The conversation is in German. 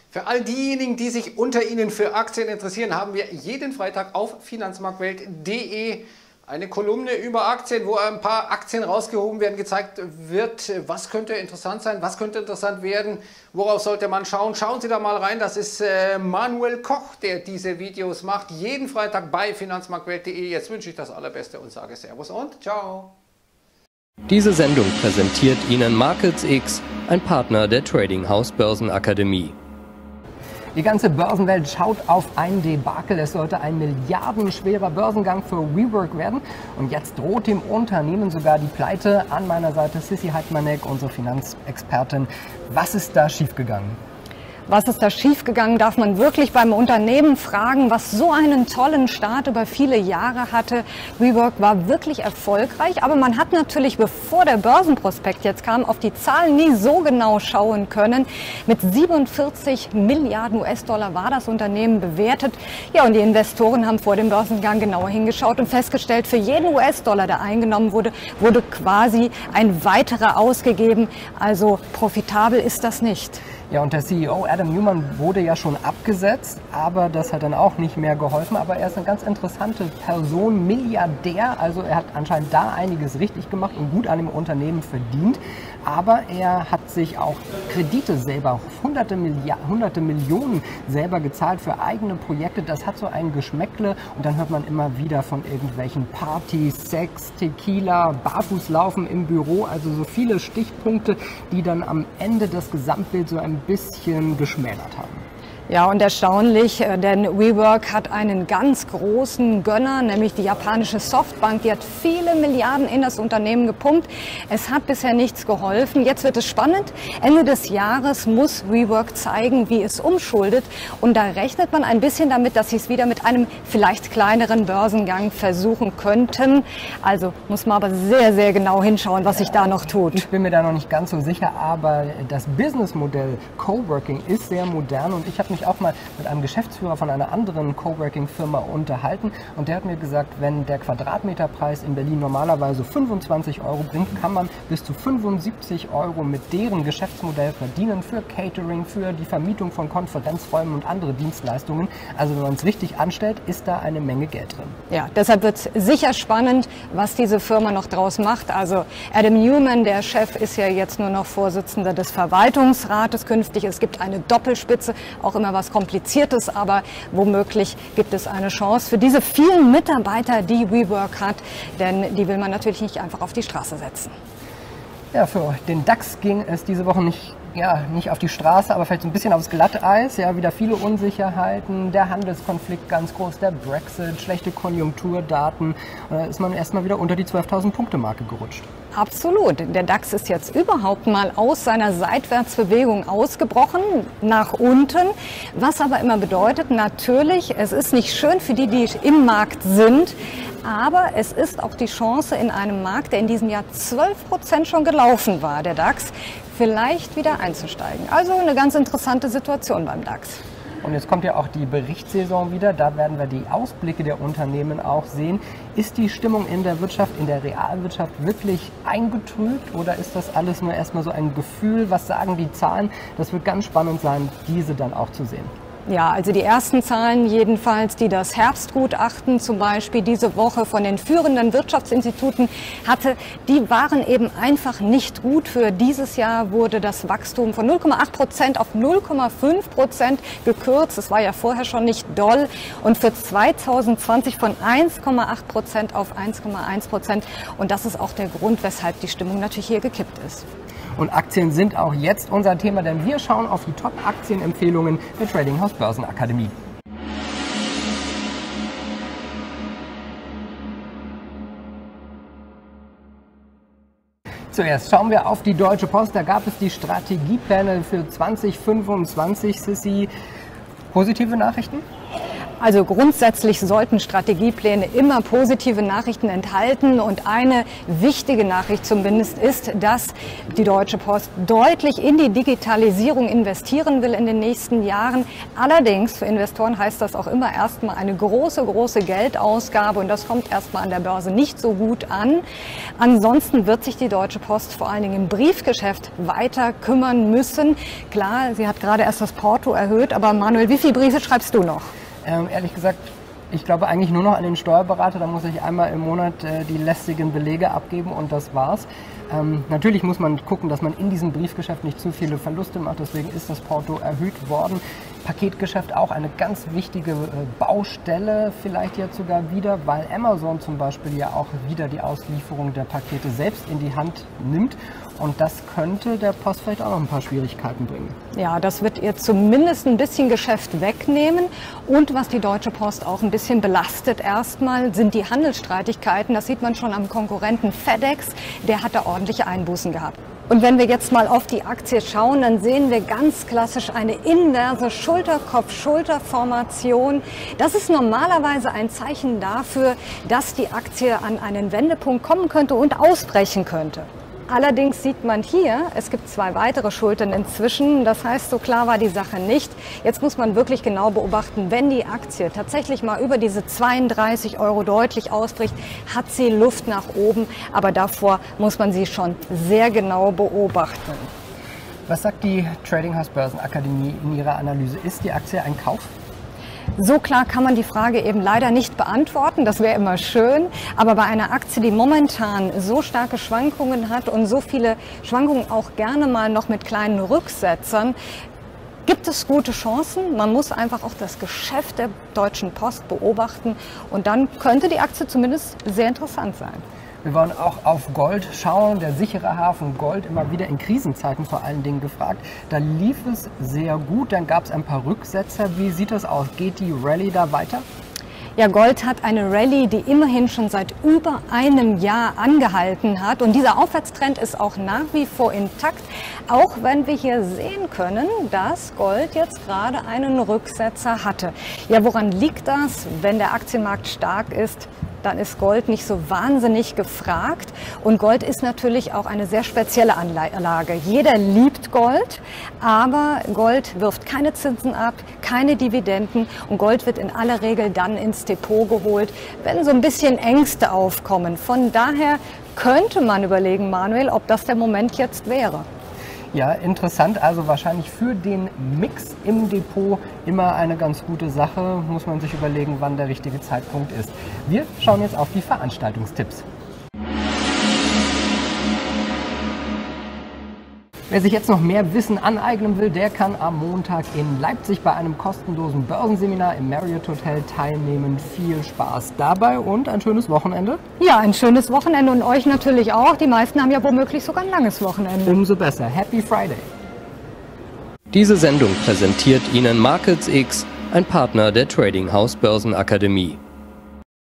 Für all diejenigen, die sich unter Ihnen für Aktien interessieren, haben wir jeden Freitag auf finanzmarktwelt.de eine Kolumne über Aktien, wo ein paar Aktien rausgehoben werden, gezeigt wird, was könnte interessant sein, was könnte interessant werden, worauf sollte man schauen. Schauen Sie da mal rein, das ist Manuel Koch, der diese Videos macht, jeden Freitag bei finanzmarktwelt.de. Jetzt wünsche ich das Allerbeste und sage Servus und Ciao. Diese Sendung präsentiert Ihnen MarketsX, ein Partner der Trading House Börsenakademie. Die ganze Börsenwelt schaut auf ein Debakel. Es sollte ein milliardenschwerer Börsengang für WeWork werden. Und jetzt droht dem Unternehmen sogar die Pleite. An meiner Seite Sissi Heidmanek, unsere Finanzexpertin. Was ist da schiefgegangen? Was ist da schiefgegangen, darf man wirklich beim Unternehmen fragen, was so einen tollen Start über viele Jahre hatte. WeWork war wirklich erfolgreich, aber man hat natürlich, bevor der Börsenprospekt jetzt kam, auf die Zahlen nie so genau schauen können. Mit 47 Milliarden US-Dollar war das Unternehmen bewertet. Ja, und die Investoren haben vor dem Börsengang genauer hingeschaut und festgestellt, für jeden US-Dollar, der eingenommen wurde, wurde quasi ein weiterer ausgegeben. Also profitabel ist das nicht. Ja, und der CEO Adam Neumann wurde ja schon abgesetzt, aber das hat dann auch nicht mehr geholfen. Aber er ist eine ganz interessante Person, Milliardär, also er hat anscheinend da einiges richtig gemacht und gut an dem Unternehmen verdient. Aber er hat sich auch Kredite selber, hunderte Millionen selber gezahlt für eigene Projekte. Das hat so ein Geschmäckle und dann hört man immer wieder von irgendwelchen Partys, Sex, Tequila, Barfußlaufen im Büro. Also so viele Stichpunkte, die dann am Ende das Gesamtbild so ein bisschen geschmälert haben. Ja, und erstaunlich, denn WeWork hat einen ganz großen Gönner, nämlich die japanische Softbank. Die hat viele Milliarden in das Unternehmen gepumpt. Es hat bisher nichts geholfen. Jetzt wird es spannend. Ende des Jahres muss WeWork zeigen, wie es umschuldet. Und da rechnet man ein bisschen damit, dass sie es wieder mit einem vielleicht kleineren Börsengang versuchen könnten. Also muss man aber sehr, sehr genau hinschauen, was sich da noch tut. Ich bin mir da noch nicht ganz so sicher, aber das Businessmodell Coworking ist sehr modern und ich habe mich auch mal mit einem Geschäftsführer von einer anderen Coworking-Firma unterhalten und der hat mir gesagt, wenn der Quadratmeterpreis in Berlin normalerweise 25 Euro bringt, kann man bis zu 75 Euro mit deren Geschäftsmodell verdienen für Catering, für die Vermietung von Konferenzräumen und andere Dienstleistungen. Also wenn man es richtig anstellt, ist da eine Menge Geld drin. Ja, deshalb wird es sicher spannend, was diese Firma noch draus macht. Also Adam Neumann, der Chef, ist ja jetzt nur noch Vorsitzender des Verwaltungsrates künftig. Es gibt eine Doppelspitze, auch immer was Kompliziertes, aber womöglich gibt es eine Chance für diese vielen Mitarbeiter, die WeWork hat, denn die will man natürlich nicht einfach auf die Straße setzen. Ja, für den DAX ging es diese Woche nicht auf die Straße, aber vielleicht so ein bisschen aufs Glatteis. Ja, wieder viele Unsicherheiten, der Handelskonflikt ganz groß, der Brexit, schlechte Konjunkturdaten. Und da ist man erstmal wieder unter die 12.000 Punkte Marke gerutscht. Absolut. Der DAX ist jetzt überhaupt mal aus seiner Seitwärtsbewegung ausgebrochen, nach unten. Was aber immer bedeutet, natürlich, es ist nicht schön für die, die im Markt sind, aber es ist auch die Chance in einem Markt, der in diesem Jahr 12% schon gelaufen war, der DAX, vielleicht wieder einzusteigen. Also eine ganz interessante Situation beim DAX. Und jetzt kommt ja auch die Berichtssaison wieder, da werden wir die Ausblicke der Unternehmen auch sehen. Ist die Stimmung in der Wirtschaft, in der Realwirtschaft wirklich eingetrübt oder ist das alles nur erstmal so ein Gefühl? Was sagen die Zahlen? Das wird ganz spannend sein, diese dann auch zu sehen. Ja, also die ersten Zahlen jedenfalls, die das Herbstgutachten zum Beispiel diese Woche von den führenden Wirtschaftsinstituten hatte, die waren eben einfach nicht gut. Für dieses Jahr wurde das Wachstum von 0,8% auf 0,5% gekürzt. Das war ja vorher schon nicht doll. Und für 2020 von 1,8% auf 1,1%. Und das ist auch der Grund, weshalb die Stimmung natürlich hier gekippt ist. Und Aktien sind auch jetzt unser Thema, denn wir schauen auf die Top-Aktienempfehlungen der Trading House Börsenakademie. Zuerst schauen wir auf die Deutsche Post. Da gab es die Strategiepläne für 2025. Sissi, positive Nachrichten? Also grundsätzlich sollten Strategiepläne immer positive Nachrichten enthalten und eine wichtige Nachricht zumindest ist, dass die Deutsche Post deutlich in die Digitalisierung investieren will in den nächsten Jahren. Allerdings für Investoren heißt das auch immer erstmal eine große Geldausgabe und das kommt erstmal an der Börse nicht so gut an. Ansonsten wird sich die Deutsche Post vor allen Dingen im Briefgeschäft weiter kümmern müssen. Klar, sie hat gerade erst das Porto erhöht, aber Manuel, wie viele Briefe schreibst du noch? Ehrlich gesagt, ich glaube eigentlich nur noch an den Steuerberater. Da muss ich einmal im Monat die lästigen Belege abgeben und das war's. Natürlich muss man gucken, dass man in diesem Briefgeschäft nicht zu viele Verluste macht. Deswegen ist das Porto erhöht worden. Paketgeschäft auch eine ganz wichtige Baustelle, vielleicht jetzt sogar wieder, weil Amazon zum Beispiel ja auch wieder die Auslieferung der Pakete selbst in die Hand nimmt. Und das könnte der Post vielleicht auch noch ein paar Schwierigkeiten bringen. Ja, das wird ihr zumindest ein bisschen Geschäft wegnehmen. Und was die Deutsche Post auch ein bisschen belastet erstmal, sind die Handelsstreitigkeiten. Das sieht man schon am Konkurrenten FedEx. Der hat da ordentliche Einbußen gehabt. Und wenn wir jetzt mal auf die Aktie schauen, dann sehen wir ganz klassisch eine inverse Schulter-Kopf-Schulter-Formation. Das ist normalerweise ein Zeichen dafür, dass die Aktie an einen Wendepunkt kommen könnte und ausbrechen könnte. Allerdings sieht man hier, es gibt 2 weitere Schultern inzwischen. Das heißt, so klar war die Sache nicht. Jetzt muss man wirklich genau beobachten, wenn die Aktie tatsächlich mal über diese 32 € deutlich ausbricht, hat sie Luft nach oben. Aber davor muss man sie schon sehr genau beobachten. Was sagt die Trading House Börsenakademie in ihrer Analyse? Ist die Aktie ein Kauf? So klar kann man die Frage eben leider nicht beantworten, das wäre immer schön, aber bei einer Aktie, die momentan so starke Schwankungen hat und so viele Schwankungen auch gerne mal noch mit kleinen Rücksetzern, gibt es gute Chancen. Man muss einfach auch das Geschäft der Deutschen Post beobachten und dann könnte die Aktie zumindest sehr interessant sein. Wir wollen auch auf Gold schauen. Der sichere Hafen Gold, immer wieder in Krisenzeiten vor allen Dingen gefragt. Da lief es sehr gut, dann gab es ein paar Rücksetzer. Wie sieht das aus? Geht die Rallye da weiter? Ja, Gold hat eine Rallye, die immerhin schon seit über einem Jahr angehalten hat. Und dieser Aufwärtstrend ist auch nach wie vor intakt, auch wenn wir hier sehen können, dass Gold jetzt gerade einen Rücksetzer hatte. Ja, woran liegt das? Wenn der Aktienmarkt stark ist, dann ist Gold nicht so wahnsinnig gefragt. Und Gold ist natürlich auch eine sehr spezielle Anlage. Jeder liebt Gold, aber Gold wirft keine Zinsen ab, keine Dividenden und Gold wird in aller Regel dann ins Depot geholt, wenn so ein bisschen Ängste aufkommen. Von daher könnte man überlegen, Manuel, ob das der Moment jetzt wäre. Ja, interessant. Also wahrscheinlich für den Mix im Depot immer eine ganz gute Sache. Muss man sich überlegen, wann der richtige Zeitpunkt ist. Wir schauen jetzt auf die Veranstaltungstipps. Wer sich jetzt noch mehr Wissen aneignen will, der kann am Montag in Leipzig bei einem kostenlosen Börsenseminar im Marriott Hotel teilnehmen. Viel Spaß dabei und ein schönes Wochenende. Ja, ein schönes Wochenende und euch natürlich auch. Die meisten haben ja womöglich sogar ein langes Wochenende. Umso besser. Happy Friday. Diese Sendung präsentiert Ihnen Markets X, ein Partner der Trading House Börsenakademie.